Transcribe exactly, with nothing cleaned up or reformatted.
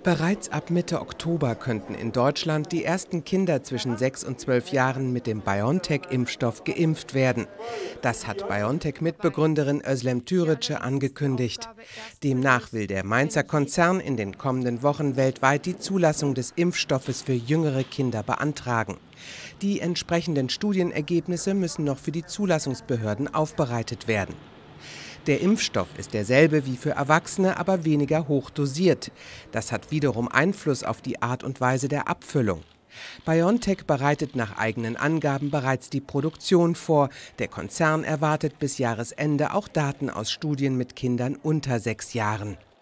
Bereits ab Mitte Oktober könnten in Deutschland die ersten Kinder zwischen sechs und zwölf Jahren mit dem BioNTech-Impfstoff geimpft werden. Das hat BioNTech-Mitbegründerin Özlem Türeci angekündigt. Demnach will der Mainzer Konzern in den kommenden Wochen weltweit die Zulassung des Impfstoffes für jüngere Kinder beantragen. Die entsprechenden Studienergebnisse müssen noch für die Zulassungsbehörden aufbereitet werden. Der Impfstoff ist derselbe wie für Erwachsene, aber weniger hoch dosiert. Das hat wiederum Einfluss auf die Art und Weise der Abfüllung. BioNTech bereitet nach eigenen Angaben bereits die Produktion vor. Der Konzern erwartet bis Jahresende auch Daten aus Studien mit Kindern unter sechs Jahren.